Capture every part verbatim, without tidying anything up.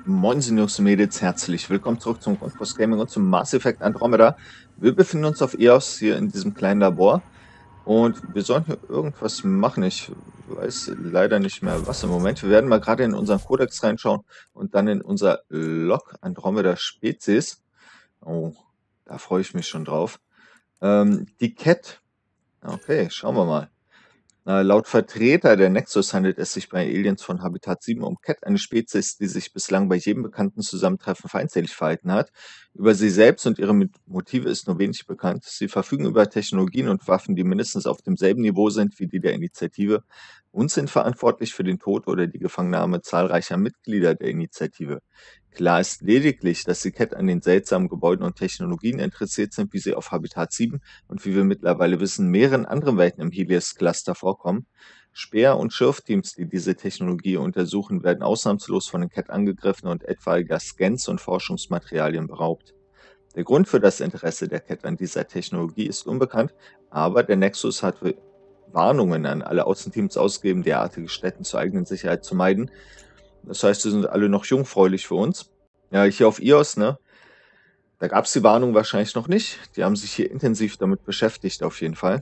Moin Sinus Medits, herzlich willkommen zurück zum Grundkurs Gaming und zum Mass Effect Andromeda. Wir befinden uns auf E O S hier in diesem kleinen Labor und wir sollen hier irgendwas machen. Ich weiß leider nicht mehr was im Moment. Wir werden mal gerade in unseren Codex reinschauen und dann in unser Log Andromeda Spezies. Oh, da freue ich mich schon drauf. Ähm, die Cat. Okay, schauen wir mal. Äh, laut Vertreter der Nexus handelt es sich bei Aliens von Habitat sieben um Cat, eine Spezies, die sich bislang bei jedem bekannten Zusammentreffen feindselig verhalten hat. Über sie selbst und ihre Mit- Motive ist nur wenig bekannt. Sie verfügen über Technologien und Waffen, die mindestens auf demselben Niveau sind wie die der Initiative und sind verantwortlich für den Tod oder die Gefangennahme zahlreicher Mitglieder der Initiative. Klar ist lediglich, dass die Cat an den seltsamen Gebäuden und Technologien interessiert sind, wie sie auf Habitat sieben und wie wir mittlerweile wissen, mehreren anderen Welten im Helios-Cluster vorkommen. Speer- und Schürfteams, die diese Technologie untersuchen, werden ausnahmslos von den Cat angegriffen und etwaiger Scans und Forschungsmaterialien beraubt. Der Grund für das Interesse der Cat an dieser Technologie ist unbekannt, aber der Nexus hat Warnungen an alle Außenteams ausgegeben, derartige Stätten zur eigenen Sicherheit zu meiden. Das heißt, sie sind alle noch jungfräulich für uns. Ja, hier auf E O S, ne? Da gab es die Warnung wahrscheinlich noch nicht. Die haben sich hier intensiv damit beschäftigt, auf jeden Fall.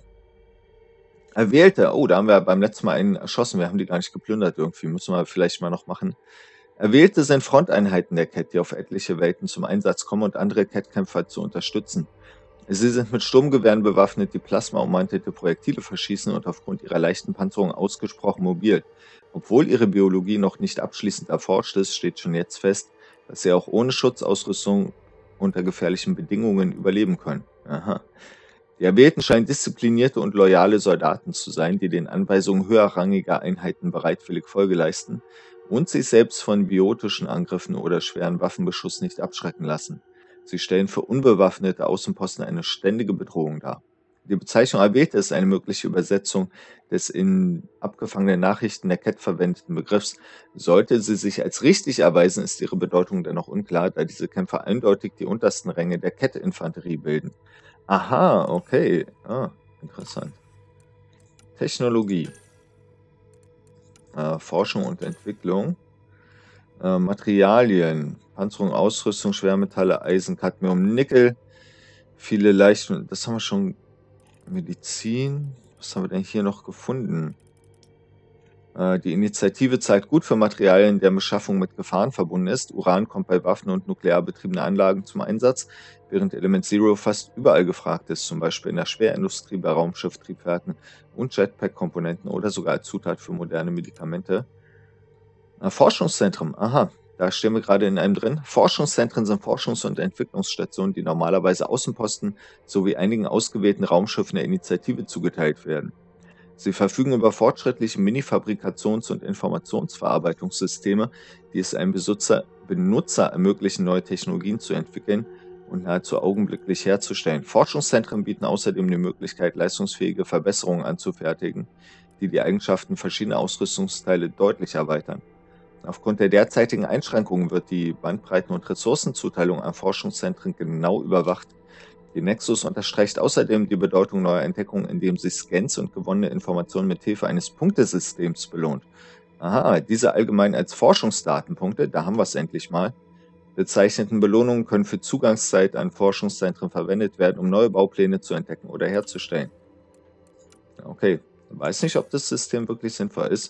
Erwählte, oh, da haben wir beim letzten Mal einen erschossen. Wir haben die gar nicht geplündert irgendwie. Müssen wir vielleicht mal noch machen. Erwählte sind Fronteinheiten der Cat, die auf etliche Welten zum Einsatz kommen und andere Cat-Kämpfer zu unterstützen. Sie sind mit Sturmgewehren bewaffnet, die plasmaummantelte Projektile verschießen und aufgrund ihrer leichten Panzerung ausgesprochen mobil. Obwohl ihre Biologie noch nicht abschließend erforscht ist, steht schon jetzt fest, dass sie auch ohne Schutzausrüstung unter gefährlichen Bedingungen überleben können. Aha. Die Erwählten scheinen disziplinierte und loyale Soldaten zu sein, die den Anweisungen höherrangiger Einheiten bereitwillig Folge leisten und sich selbst von biotischen Angriffen oder schweren Waffenbeschuss nicht abschrecken lassen. Sie stellen für unbewaffnete Außenposten eine ständige Bedrohung dar. Die Bezeichnung Erwählte ist eine mögliche Übersetzung des in abgefangenen Nachrichten der Cat verwendeten Begriffs. Sollte sie sich als richtig erweisen, ist ihre Bedeutung dennoch unklar, da diese Kämpfer eindeutig die untersten Ränge der Cat-Infanterie bilden. Aha, okay. Ah, interessant. Technologie. Äh, Forschung und Entwicklung. Äh, Materialien. Panzerung, Ausrüstung, Schwermetalle, Eisen, Cadmium, Nickel. Viele leichte. Das haben wir schon. Medizin. Was haben wir denn hier noch gefunden? Äh, die Initiative zeigt gut für Materialien, deren Beschaffung mit Gefahren verbunden ist. Uran kommt bei Waffen und nuklear betriebenen Anlagen zum Einsatz, während Element Zero fast überall gefragt ist, zum Beispiel in der Schwerindustrie, bei Raumschifftriebwerken und Jetpack-Komponenten oder sogar als Zutat für moderne Medikamente. Äh, Forschungszentrum, aha, da stehen wir gerade in einem drin. Forschungszentren sind Forschungs- und Entwicklungsstationen, die normalerweise Außenposten sowie einigen ausgewählten Raumschiffen der Initiative zugeteilt werden. Sie verfügen über fortschrittliche Mini-Fabrikations- und Informationsverarbeitungssysteme, die es einem Besitzer, Benutzer ermöglichen, neue Technologien zu entwickeln und nahezu augenblicklich herzustellen. Forschungszentren bieten außerdem die Möglichkeit, leistungsfähige Verbesserungen anzufertigen, die die Eigenschaften verschiedener Ausrüstungsteile deutlich erweitern. Aufgrund der derzeitigen Einschränkungen wird die Bandbreiten- und Ressourcenzuteilung an Forschungszentren genau überwacht. Die Nexus unterstreicht außerdem die Bedeutung neuer Entdeckungen, indem sie Scans und gewonnene Informationen mit Hilfe eines Punktesystems belohnt. Aha, diese allgemein als Forschungsdatenpunkte, da haben wir es endlich mal. Bezeichneten Belohnungen können für Zugangszeit an Forschungszentren verwendet werden, um neue Baupläne zu entdecken oder herzustellen. Okay, ich weiß nicht, ob das System wirklich sinnvoll ist.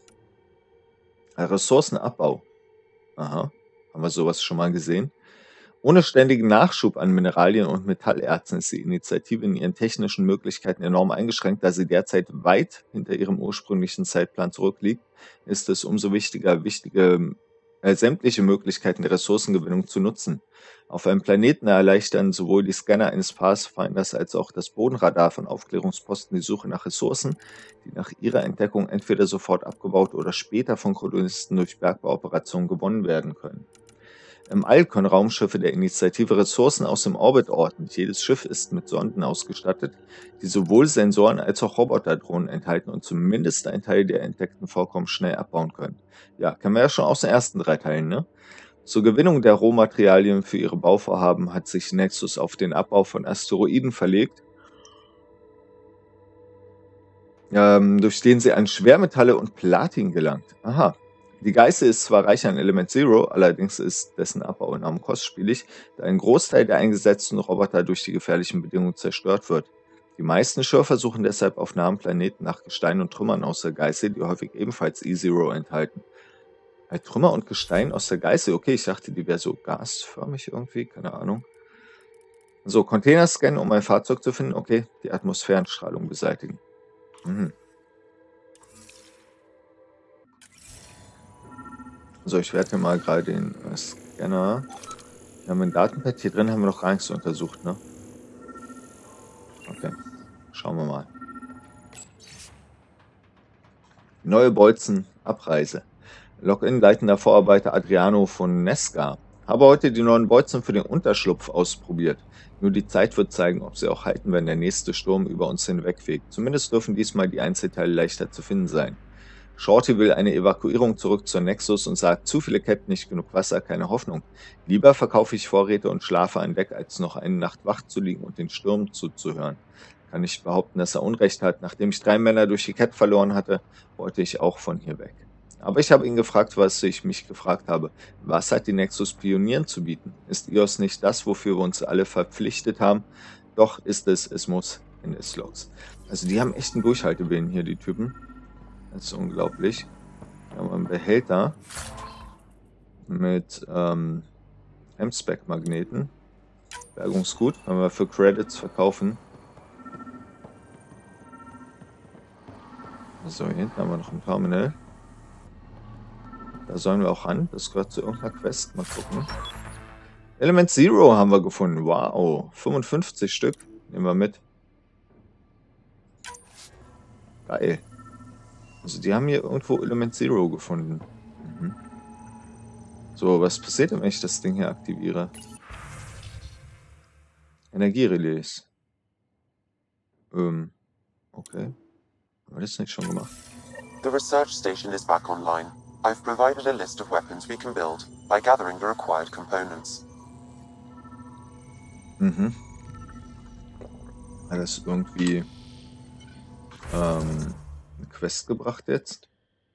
Ressourcenabbau. Aha, haben wir sowas schon mal gesehen? Ohne ständigen Nachschub an Mineralien und Metallerzen ist die Initiative in ihren technischen Möglichkeiten enorm eingeschränkt. Da sie derzeit weit hinter ihrem ursprünglichen Zeitplan zurückliegt, ist es umso wichtiger, wichtige, äh, sämtliche Möglichkeiten der Ressourcengewinnung zu nutzen. Auf einem Planeten erleichtern sowohl die Scanner eines Pathfinders als auch das Bodenradar von Aufklärungsposten die Suche nach Ressourcen, die nach ihrer Entdeckung entweder sofort abgebaut oder später von Kolonisten durch Bergbauoperationen gewonnen werden können. Im All können Raumschiffe der Initiative Ressourcen aus dem Orbit orten. Jedes Schiff ist mit Sonden ausgestattet, die sowohl Sensoren als auch Roboterdrohnen enthalten und zumindest einen Teil der entdeckten Vorkommen schnell abbauen können. Ja, kennen wir ja schon aus den ersten drei Teilen, ne? Zur Gewinnung der Rohmaterialien für ihre Bauvorhaben hat sich Nexus auf den Abbau von Asteroiden verlegt, ähm, durch den sie an Schwermetalle und Platin gelangt. Aha. Die Geißel ist zwar reich an Element Zero, allerdings ist dessen Abbau enorm kostspielig, da ein Großteil der eingesetzten Roboter durch die gefährlichen Bedingungen zerstört wird. Die meisten Schürfer suchen deshalb auf nahen Planeten nach Gestein und Trümmern aus der Geißel, die häufig ebenfalls E-Zero enthalten. Bei Trümmer und Gestein aus der Geißel, okay, ich dachte, die wäre so gasförmig irgendwie, keine Ahnung. So, Container scannen, um ein Fahrzeug zu finden, okay, die Atmosphärenstrahlung beseitigen. Mhm. So, ich werde hier mal gerade den äh, Scanner. Wir haben ein Datenpad. Hier drin haben wir noch gar nichts untersucht, ne? Okay. Schauen wir mal. Neue Bolzen, Abreise. Login leitender Vorarbeiter Adriano von Nesca. Habe heute die neuen Bolzen für den Unterschlupf ausprobiert. Nur die Zeit wird zeigen, ob sie auch halten, wenn der nächste Sturm über uns hinwegfegt. Zumindest dürfen diesmal die Einzelteile leichter zu finden sein. Shorty will eine Evakuierung zurück zur Nexus und sagt, zu viele Ketten, nicht genug Wasser, keine Hoffnung. Lieber verkaufe ich Vorräte und schlafe an Deck, als noch eine Nacht wach zu liegen und den Sturm zuzuhören. Kann nicht behaupten, dass er Unrecht hat. Nachdem ich drei Männer durch die Kette verloren hatte, wollte ich auch von hier weg. Aber ich habe ihn gefragt, was ich mich gefragt habe. Was hat die Nexus Pionieren zu bieten? Ist I O S nicht das, wofür wir uns alle verpflichtet haben? Doch ist es, es muss in S-Logs. Also die haben echt einen Durchhaltewillen hier, die Typen. Das ist unglaublich. Wir haben einen Behälter mit ähm, M-Spec-Magneten. Bergungsgut, wenn wir für Credits verkaufen. So, hier hinten haben wir noch ein Terminal. Da sollen wir auch ran. Das gehört zu irgendeiner Quest. Mal gucken. Element Zero haben wir gefunden. Wow. fünfundfünfzig Stück. Nehmen wir mit. Geil. Also die haben hier irgendwo Element Zero gefunden. Mhm. So, was passiert denn, wenn ich das Ding hier aktiviere? Energierelais. Ähm, okay. Haben wir das nicht schon gemacht? The research station is back online. I've provided a list of weapons we can build by gathering the required components. Mhm. Hat das irgendwie ähm, eine Quest gebracht jetzt?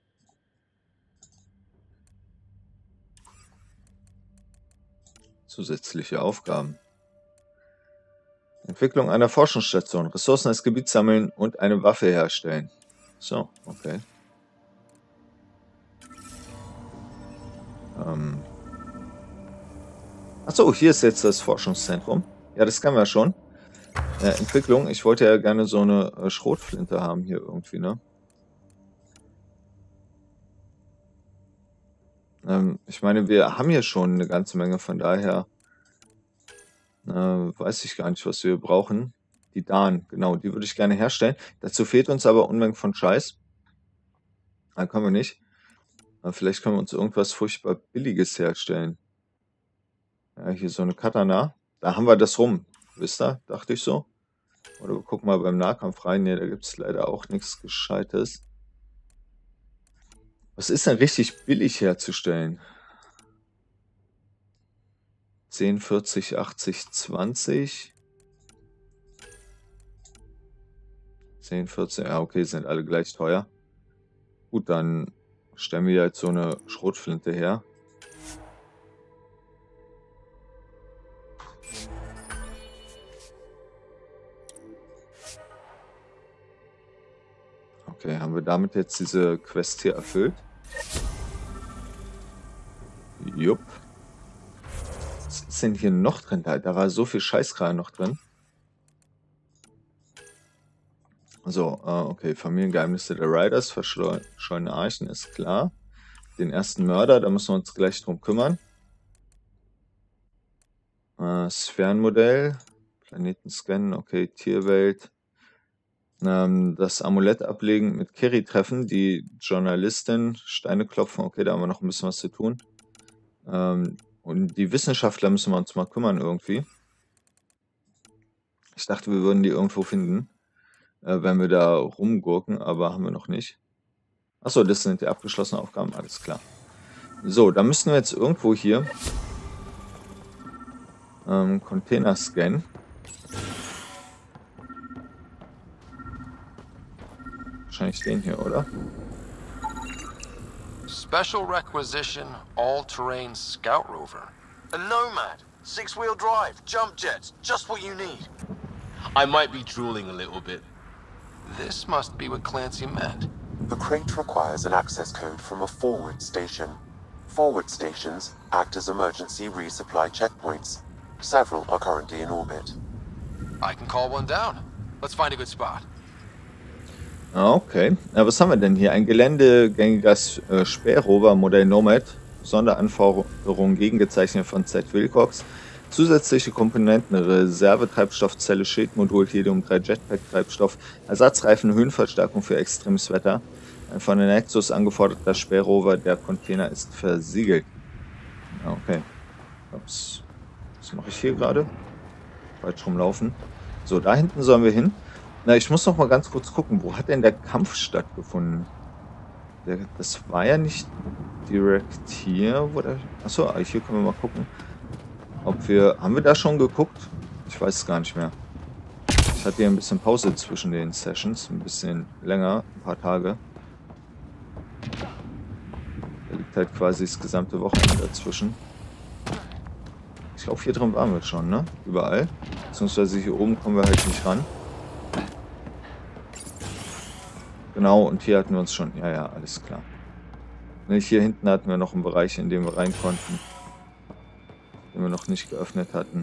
Zusätzliche Aufgaben. Entwicklung einer Forschungsstation, Ressourcen als Gebiet sammeln und eine Waffe herstellen. So, okay. Ähm. Achso, hier ist jetzt das Forschungszentrum. Ja, das kennen wir schon. Äh, Entwicklung, ich wollte ja gerne so eine äh, Schrotflinte haben hier irgendwie, ne? Ähm, ich meine, wir haben hier schon eine ganze Menge, von daher äh, weiß ich gar nicht, was wir brauchen. Die Darn, genau, die würde ich gerne herstellen. Dazu fehlt uns aber Unmengen von Scheiß. Da können wir nicht. Aber vielleicht können wir uns irgendwas furchtbar Billiges herstellen. Ja, hier so eine Katana. Da haben wir das rum. Wisst ihr? Dachte ich so. Oder wir gucken mal beim Nahkampf rein. Ne, da gibt es leider auch nichts Gescheites. Was ist denn richtig billig herzustellen? zehn, vierzig, achtzig, zwanzig. zehn, vierzig, ja okay, sind alle gleich teuer. Gut, dann stellen wir jetzt so eine Schrotflinte her. Okay, haben wir damit jetzt diese Quest hier erfüllt? Jupp. Was ist denn hier noch drin? Da, da war so viel Scheißkram noch drin. So, äh, okay, Familiengeheimnisse der Riders, verschollene Archen, ist klar. Den ersten Mörder, da müssen wir uns gleich drum kümmern. Äh, Sphärenmodell, Planeten scannen, okay, Tierwelt. Ähm, das Amulett ablegen, mit Kerry treffen, die Journalistin, Steine klopfen, okay, da haben wir noch ein bisschen was zu tun. Ähm, und die Wissenschaftler müssen wir uns mal kümmern irgendwie. Ich dachte, wir würden die irgendwo finden, äh, wenn wir da rumgurken, aber haben wir noch nicht. Achso, das sind die abgeschlossenen Aufgaben, alles klar. So, da müssen wir jetzt irgendwo hier ähm, Container scannen. Wahrscheinlich den hier, oder? Special requisition, all-terrain scout rover. A Nomad, six-wheel drive, jump jets, just what you need. I might be drooling a little bit. This must be what Clancy meant. The crate requires an access code from a forward station. Forward stations act as emergency resupply checkpoints. Several are currently in orbit. I can call one down. Let's find a good spot. Okay, ja, was haben wir denn hier? Ein geländegängiges äh, Spährover Modell Nomad, Sonderanforderungen gegengezeichnet von Z. Wilcox, zusätzliche Komponenten, Reservetreibstoffzelle, Schildmodul, Helium drei Jetpack-Treibstoff, Ersatzreifen, Höhenverstärkung für extremes Wetter. Ein von der Nexus angeforderter Spährover, der Container ist versiegelt. Okay. Ups. Was mache ich hier gerade? Falsch rumlaufen. So, da hinten sollen wir hin. Na, ich muss noch mal ganz kurz gucken, wo hat denn der Kampf stattgefunden? Der, das war ja nicht direkt hier, wo der... Achso, hier können wir mal gucken. Ob wir... Haben wir da schon geguckt? Ich weiß es gar nicht mehr. Ich hatte hier ein bisschen Pause zwischen den Sessions. Ein bisschen länger, ein paar Tage. Da liegt halt quasi das gesamte Wochenende dazwischen. Ich glaube, hier drin waren wir schon, ne? Überall. Beziehungsweise hier oben kommen wir halt nicht ran. Genau, und hier hatten wir uns schon... Ja, ja, alles klar. Hier hinten hatten wir noch einen Bereich, in dem wir rein konnten. Den wir noch nicht geöffnet hatten.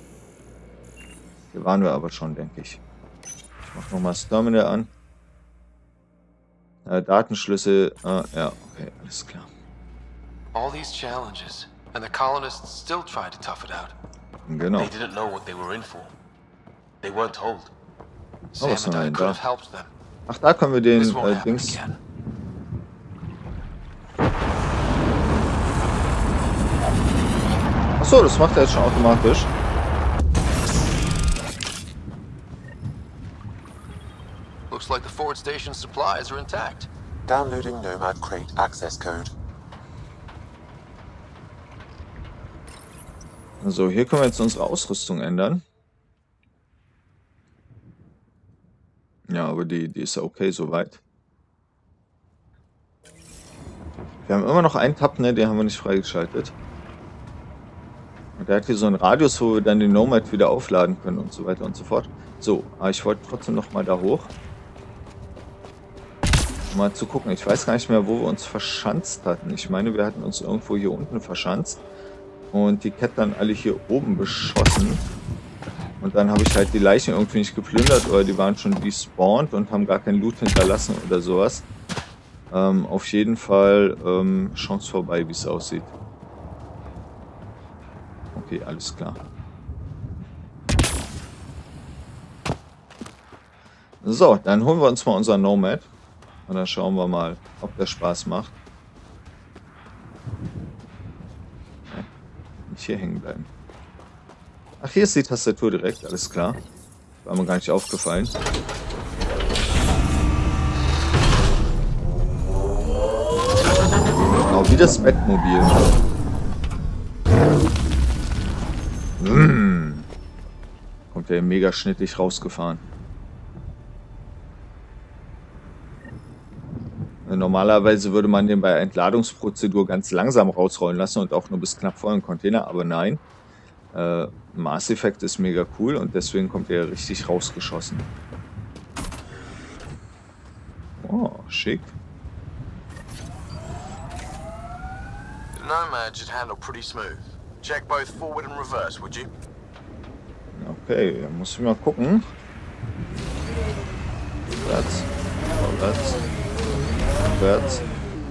Hier waren wir aber schon, denke ich. Ich mache nochmal das Terminal an. Äh, Datenschlüssel. Äh, ja, okay, alles klar. All these challenges, and the colonists still tried to tough it out. Genau. They didn't know what they were in for. They weren't told. Sam was and haben wir I denn could da? have helped them. Ach, da können wir den This won't äh, happen Dings... again. Achso, das macht er jetzt schon automatisch. Looks like the forward station supplies are intact. Downloading Nomad crate access code. Also, hier können wir jetzt unsere Ausrüstung ändern. Ja, aber die, die ist ja okay soweit. Wir haben immer noch einen Tab, ne? Den haben wir nicht freigeschaltet. Und der hat hier so einen Radius, wo wir dann den Nomad wieder aufladen können und so weiter und so fort. So, aber ich wollte trotzdem noch mal da hoch. Um mal zu gucken. Ich weiß gar nicht mehr, wo wir uns verschanzt hatten. Ich meine, wir hatten uns irgendwo hier unten verschanzt. Und die Cat dann alle hier oben beschossen. Und dann habe ich halt die Leichen irgendwie nicht geplündert oder die waren schon despawned und haben gar kein Loot hinterlassen oder sowas. Ähm, auf jeden Fall ähm, Chance vorbei, wie es aussieht. Okay, alles klar. So, dann holen wir uns mal unseren Nomad. Und dann schauen wir mal, ob der Spaß macht. Ja, nicht hier hängen bleiben. Ach, hier ist die Tastatur direkt, alles klar. War mir gar nicht aufgefallen. Genau, wie das Bettmobil. Mmh. Kommt der mega schnittig rausgefahren. Normalerweise würde man den bei Entladungsprozedur ganz langsam rausrollen lassen und auch nur bis knapp vor den Container, aber nein. Äh, Mass Effect ist mega cool und deswegen kommt er richtig rausgeschossen. Oh, schick. The Nomad should handle pretty smooth. Check both forward and reverse, would you? Okay, dann muss ich mal gucken. Vorwärts, vorwärts, vorwärts.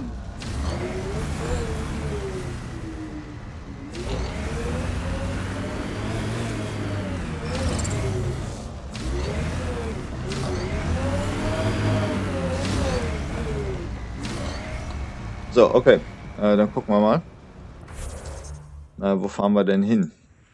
So, okay. Äh, dann gucken wir mal. Na, wo fahren wir denn hin?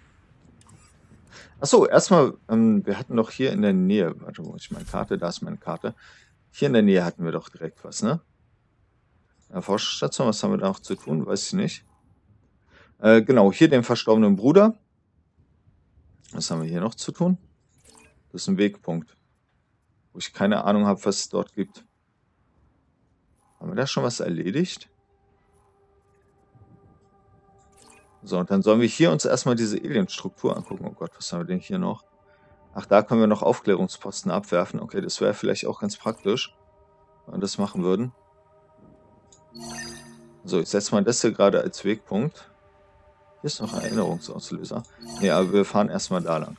Achso, erstmal, ähm, wir hatten doch hier in der Nähe, warte, wo ist meine Karte? Da ist meine Karte. Hier in der Nähe hatten wir doch direkt was, ne? Ja, Forschungsstation, was haben wir da noch zu tun? Weiß ich nicht. Äh, genau, hier den verstorbenen Bruder. Was haben wir hier noch zu tun? Das ist ein Wegpunkt. Wo ich keine Ahnung habe, was es dort gibt. Haben wir da schon was erledigt? So, und dann sollen wir hier uns erstmal diese Alien-Struktur angucken. Oh Gott, was haben wir denn hier noch? Ach, da können wir noch Aufklärungsposten abwerfen. Okay, das wäre vielleicht auch ganz praktisch, wenn wir das machen würden. So, ich setze mal das hier gerade als Wegpunkt. Hier ist noch ein Erinnerungsauslöser. Ne, aber wir fahren erstmal da lang.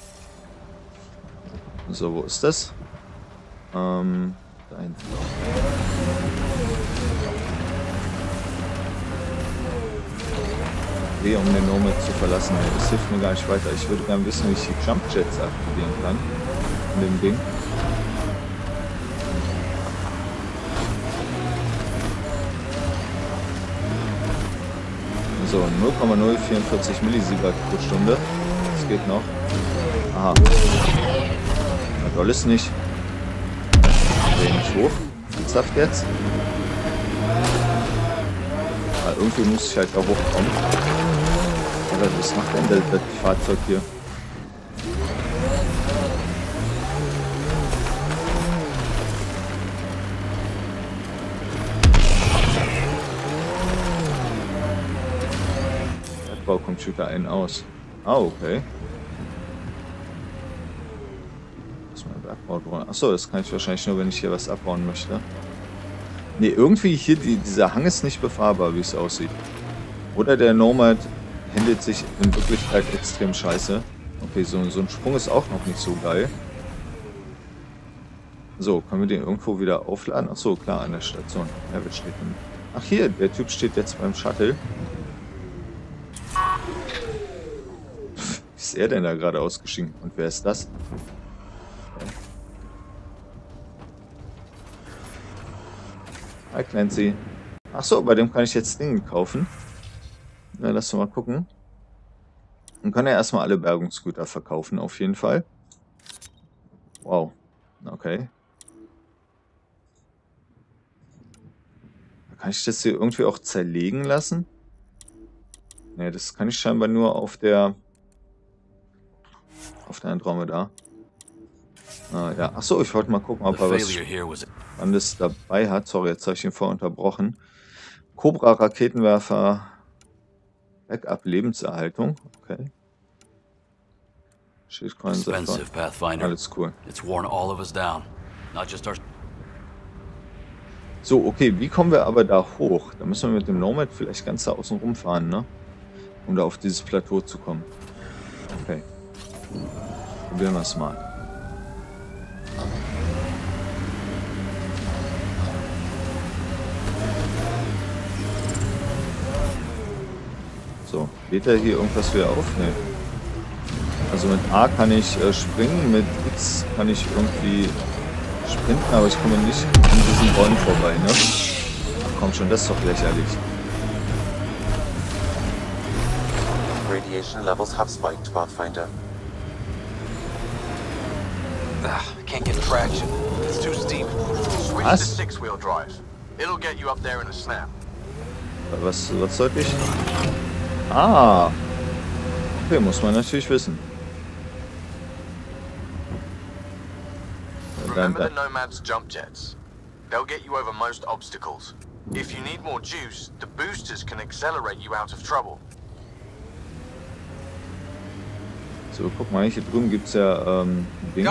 So, wo ist das? Ähm, da hinten. Okay, um den Nomad zu verlassen. Nee, das hilft mir gar nicht weiter. Ich würde gerne wissen, wie ich die Jump Jets aktivieren kann. In dem Ding. So, null Komma null vierundvierzig Millisievert pro Stunde. Das geht noch. Aha. Na, doll ist nicht. Dreh nicht hoch. Ernsthaft jetzt? Aber irgendwie muss ich halt da hochkommen. Oder was macht denn das, das Fahrzeug hier? Bergbaumcomputer ein aus. Ah, okay. Das ist mein Bergbaudrohne. Achso, das kann ich wahrscheinlich nur, wenn ich hier was abbauen möchte. Ne, irgendwie hier, die, dieser Hang ist nicht befahrbar, wie es aussieht. Oder der Nomad handelt sich in Wirklichkeit extrem scheiße. Okay, so, so ein Sprung ist auch noch nicht so geil. So, können wir den irgendwo wieder aufladen? Achso, klar, an der Station. Ja, wer steht denn? Ach hier, der Typ steht jetzt beim Shuttle. Wie ist er denn da gerade ausgestiegen? Und wer ist das? Hi Clancy. Achso, bei dem kann ich jetzt Dinge kaufen. Na, lass uns mal gucken. Dann kann er erstmal alle Bergungsgüter verkaufen, auf jeden Fall. Wow. Okay. Kann ich das hier irgendwie auch zerlegen lassen? Ne, das kann ich scheinbar nur auf der auf der Andromeda. Ah, ja. Achso, ich wollte mal gucken, ob er was Spannendes dabei hat. Sorry, jetzt habe ich ihn vorher unterbrochen. Cobra Raketenwerfer. Backup Lebenserhaltung. Okay. Schildkröten. Alles cool. So, okay, wie kommen wir aber da hoch? Da müssen wir mit dem Nomad vielleicht ganz da außen rumfahren, ne? Um da auf dieses Plateau zu kommen. Okay. Probieren wir es mal. So, geht da hier irgendwas wieder auf? Nee. Also mit A kann ich äh, springen, mit X kann ich irgendwie sprinten, aber ich komme nicht an diesen Bäumen vorbei, ne? Ach komm schon, das ist doch lächerlich. Radiation levels have spiked, Pathfinder. Ah, can't get traction. It's too steep. Switch to six-wheel drive. It'll get you up there in a snap. Was, was sollte ich? Ah! Okay, muss man natürlich wissen. Remember the Nomad's jump jets. They'll get you over most obstacles. If you need more juice, the boosters can accelerate you out of trouble. So, guck mal, hier drüben gibt es ja ähm, Dings.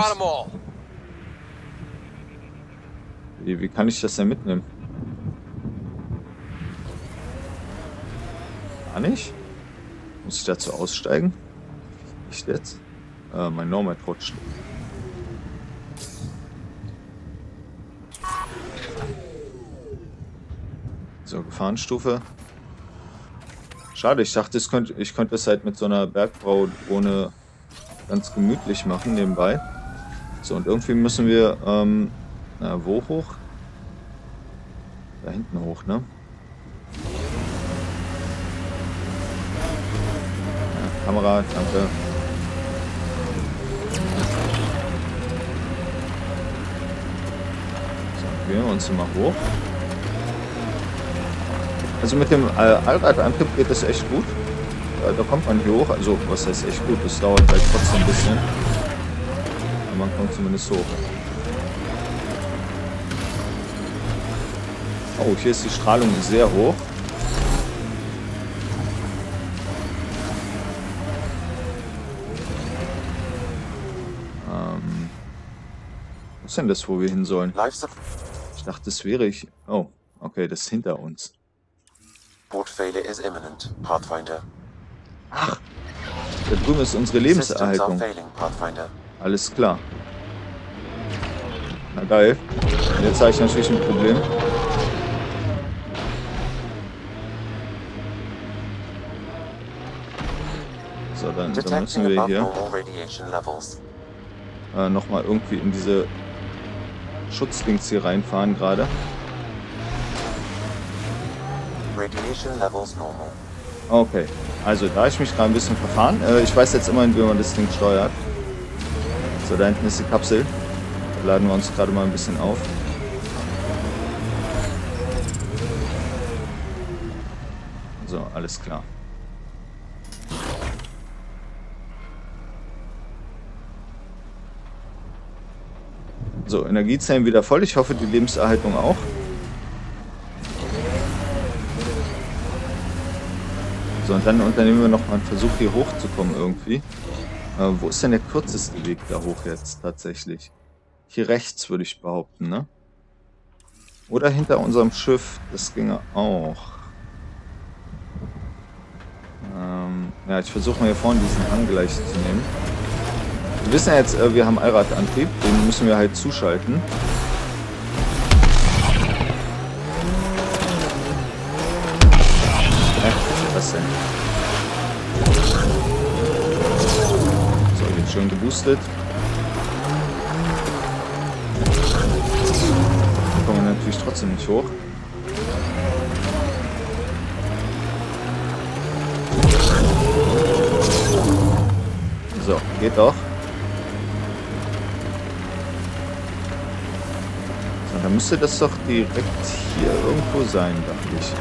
Wie, wie kann ich das denn mitnehmen? Gar nicht? Muss ich dazu aussteigen? Nicht jetzt? Äh, mein Nomad rutscht. So, Gefahrenstufe. Schade, ich dachte, ich könnte, ich könnte es halt mit so einer Bergbaudrohne ganz gemütlich machen nebenbei. So, und irgendwie müssen wir, ähm, na, wo hoch? Da hinten hoch, ne? Ja, Kamera, danke. So, gehen wir uns mal hoch. Also mit dem äh, Allradantrieb geht das echt gut. Äh, da kommt man hier hoch. Also was heißt echt gut? Das dauert halt trotzdem ein bisschen. Aber man kommt zumindest hoch. Oh, hier ist die Strahlung sehr hoch. ist denn das, wo wir hin sollen? Life support Ich dachte, das wäre ich. Oh, okay, das ist hinter uns. failure is imminent, Pathfinder. Ach, da drüben ist unsere Systems are Lebenserhaltung. failing, Pathfinder. Alles klar. Na geil. Jetzt habe ich natürlich ein Problem. So, dann, dann müssen Detecting wir above hier normal radiation levels. äh, nochmal irgendwie in diese Schutzdings hier reinfahren gerade. Radiation levels normal. Okay, also da ich mich gerade ein bisschen verfahren. Äh, ich weiß jetzt immerhin, wie man das Ding steuert. So, da hinten ist die Kapsel. Da laden wir uns gerade mal ein bisschen auf. So, alles klar. So, Energiezellen wieder voll. Ich hoffe, die Lebenserhaltung auch. So, und dann unternehmen wir noch mal einen Versuch, hier hochzukommen irgendwie. Äh, wo ist denn der kürzeste Weg da hoch jetzt tatsächlich? Hier rechts, würde ich behaupten, ne? Oder hinter unserem Schiff. Das ginge auch. Ähm, ja, ich versuche mal hier vorne diesen Hang gleich zu nehmen. Wir wissen ja jetzt, äh, wir haben Allradantrieb. Den müssen wir halt zuschalten. Was denn? So, jetzt schön geboostet. Da kommen wir natürlich trotzdem nicht hoch. So, geht doch. So, dann müsste das doch direkt hier irgendwo sein, dachte ich.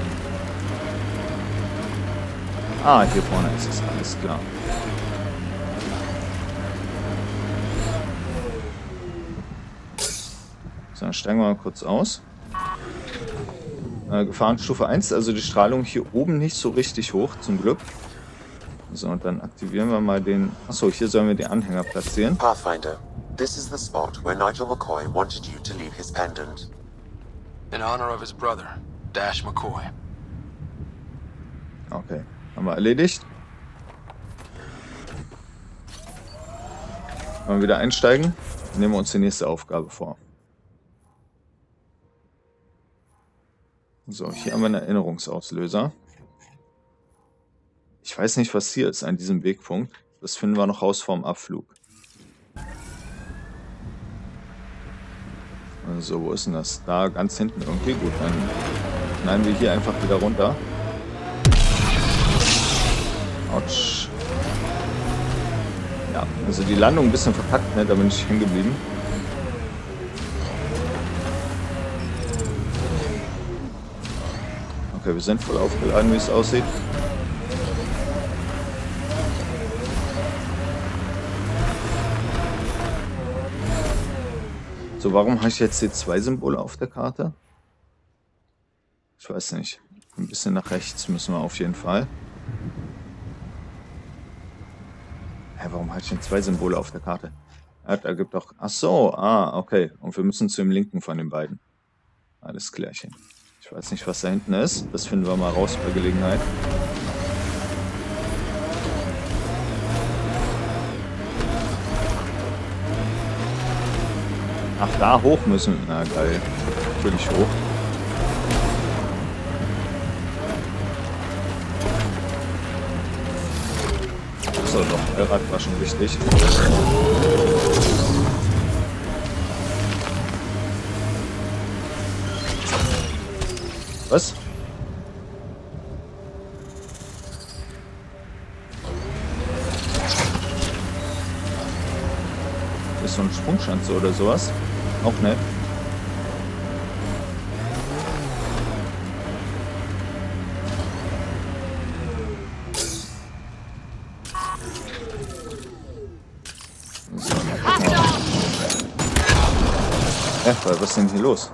Ah, hier vorne ist es, alles klar. So, dann steigen wir mal kurz aus. Äh, Gefahrenstufe eins, also die Strahlung hier oben nicht so richtig hoch, zum Glück. So, und dann aktivieren wir mal den... Achso, hier sollen wir den Anhänger platzieren. Pathfinder, this is the spot where Nigel McCoy wanted you to leave his pendant. In honor of his brother, Dash McCoy. Okay, haben wir erledigt. Wollen wir wieder einsteigen? Dann nehmen wir uns die nächste Aufgabe vor. So, hier haben wir einen Erinnerungsauslöser. Ich weiß nicht, was hier ist an diesem Wegpunkt. Das finden wir noch raus vorm Abflug. Also, wo ist denn das? Da ganz hinten irgendwie. Gut, dann knallen wir hier einfach wieder runter. Autsch. Ja, also die Landung ein bisschen verpackt, ne? Da bin ich hängen geblieben. Okay, wir sind voll aufgeladen, wie es aussieht. So, warum habe ich jetzt hier zwei Symbole auf der Karte? Ich weiß nicht. Ein bisschen nach rechts müssen wir auf jeden Fall. Hä, warum habe ich denn zwei Symbole auf der Karte? Ja, da gibt auch... Ach so, ah, okay. Und wir müssen zu dem linken von den beiden. Alles klärchen. Ich weiß nicht, was da hinten ist. Das finden wir mal raus bei Gelegenheit. Ach, da hoch müssen wir. Na geil. Natürlich hoch. So, doch, der Rad war schon wichtig. Was? Ist so ein Sprungschanze oder sowas? Auch nett. So, ja, was ist denn hier los?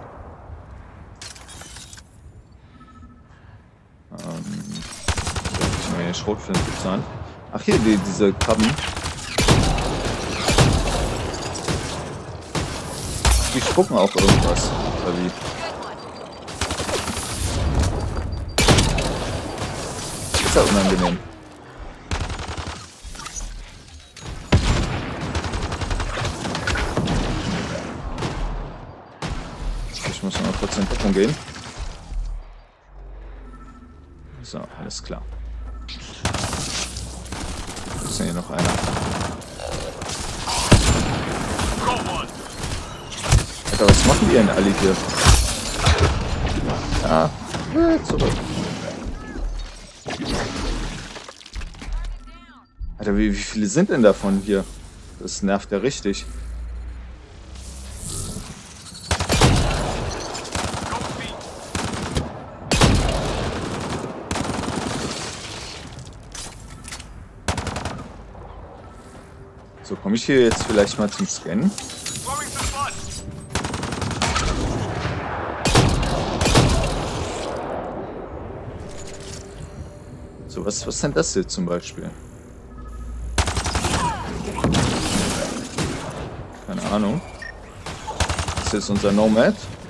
Schrotflinte zur Hand. Ach hier, die, diese Krabben. die spucken auch irgendwas. Oder wie? Ist ja unangenehm. Ich muss noch kurz in Deckung gehen. So, alles klar. Ist hier noch einer. Alter, was machen die denn alle hier? Ja, zurück. Alter, wie, wie viele sind denn davon hier? Das nervt ja richtig. So, komme ich hier jetzt vielleicht mal zum Scannen? So, was, was sind das hier zum Beispiel? Keine Ahnung. Das ist unser Nomad.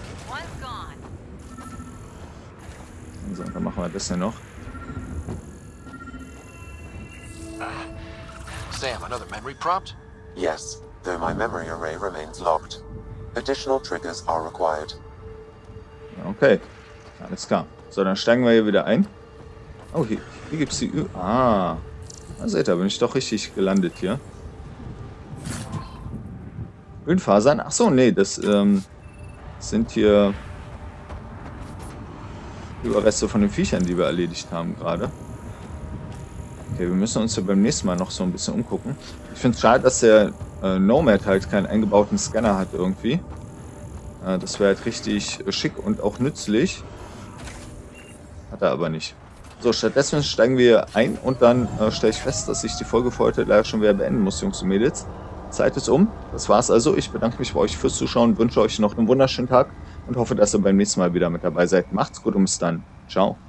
So, dann machen wir das ja noch. Sam, another memory prompt? Yes, though my memory array remains locked. Additional triggers are required. Okay, alles klar. So, dann steigen wir hier wieder ein. Oh, hier, hier gibt es die Ü... Ah, da seht ihr, bin ich doch richtig gelandet hier. Ölfasern? Ach so, nee, das ähm, sind hier Überreste von den Viechern, die wir erledigt haben gerade. Okay, wir müssen uns ja beim nächsten Mal noch so ein bisschen umgucken. Ich finde es schade, dass der äh, Nomad halt keinen eingebauten Scanner hat irgendwie. Äh, das wäre halt richtig schick und auch nützlich. Hat er aber nicht. So, stattdessen steigen wir ein und dann äh, stelle ich fest, dass ich die Folge für heute leider schon wieder beenden muss, Jungs und Mädels. Zeit ist um. Das war's also. Ich bedanke mich bei euch fürs Zuschauen, wünsche euch noch einen wunderschönen Tag und hoffe, dass ihr beim nächsten Mal wieder mit dabei seid. Macht's gut und bis dann. Ciao.